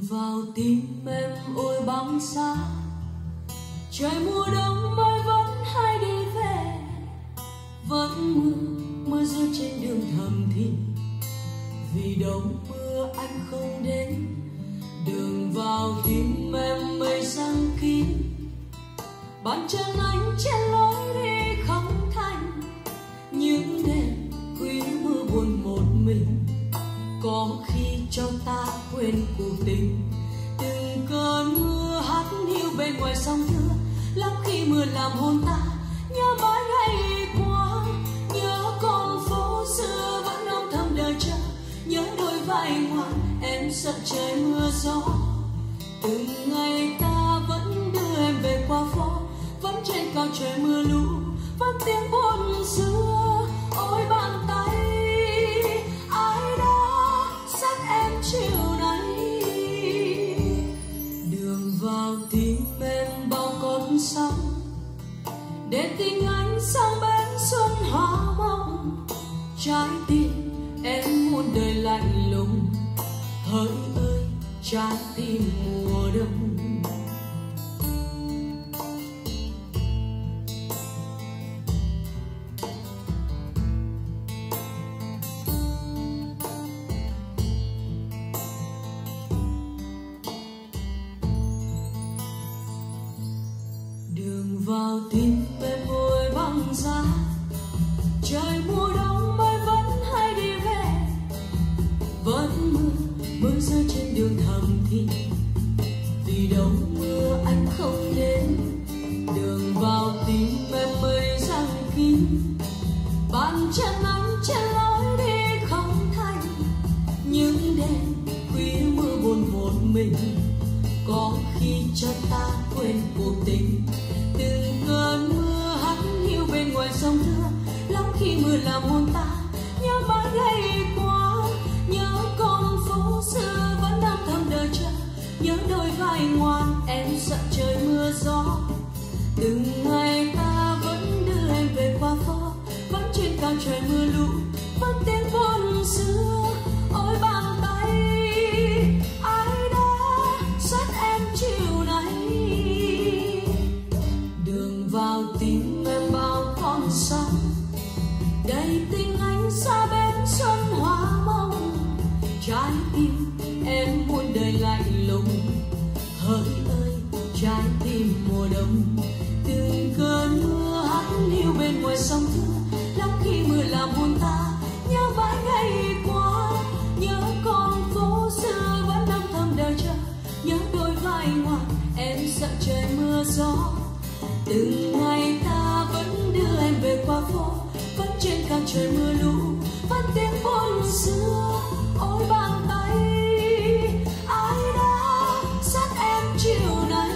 vào tim em ôi băng giá, trời mùa đông mới vẫn hay đi về, vẫn mưa rơi trên đường thầm thì vì đâu mưa anh không đến. Đường vào tim em mây giăng kín, bàn chân anh trên lối đi không thành. Những đêm khuya mưa buồn một mình, có khi cho ta quên cuộc tình. Từng cơn mưa hắt hiu bên ngoài sông thưa, lắm khi mưa làm hồn ta nhớ mãi ngày qua. Nhớ con phố xưa vẫn âm thầm đợi chờ, nhớ đôi vai ngoan em sợ trời mưa gió. Từng ngày ta vẫn đưa em về qua phố, vẫn trên cao trời mưa lũ, vẫn tiếng buồn xưa. Ôi bàn tay ai đã dắt em chiều nay, đường vào tim em bao con sóng, để tình anh sang bên xuân hoa mộng. Trái tim em muôn đời lạnh lùng, hỡi ơi trái tim mùa đông. Đường vào tim em ôi băng giá, trời mùa đông mới vẫn hay đi về, vẫn mưa rơi trên đường thầm thì vì đâu mưa anh không đến. Đường vào tim em mây giăng kín, bàn chân anh trên lối đi không thành. Những đêm khuya mưa buồn một mình, có khi cho ta quên cuộc tình. Từng cơn mưa hắt hiu bên ngoài sông thưa, lắm khi mưa làm hồn ta nhớ mãi ngày qua. Nhớ con phố xưa vẫn âm thầm đợi chờ, nhớ đôi vai ngoan em sợ trời mưa gió. Từng ngày ta vẫn đưa em về qua phố, vẫn trên cao trời mưa lũ, vẫn tiếng buồn xưa. Ôi bàn tay ai đã dắt em chiều nay, đường vào tim em bao con sóng, đầy tình anh xa bên xuân hoa mộng. Trái tim em muôn đời lạnh lùng, hỡi ơi trái tim mùa đông. Từng cơn mưa hắt hiu bên ngoài sông thưa, lắm khi mưa làm hồn ta nhớ mãi ngày qua. Nhớ con phố xưa vẫn âm thầm đợi chờ, nhớ đôi vai ngoan em sợ trời mưa gió. Từng ngày ta vẫn đưa em về qua phố, vẫn trên cao trời mưa lũ, vẫn tiếng buồn xưa. Ôi bàn tay ai đã dắt em chiều nay,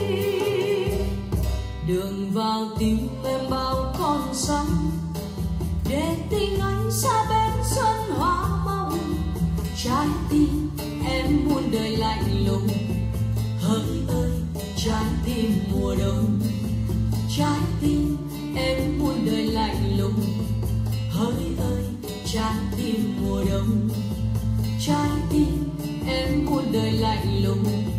đường vào tim em bao con sóng, để tình anh xa bên xuân hoa mộng. Trái tim em muôn đời lạnh lùng, hỡi ơi trái tim mùa đông. Trái tim em muôn đời lạnh lùng, hỡi ơi trái tim mùa đông. Trái tim em muôn đời lạnh lùng,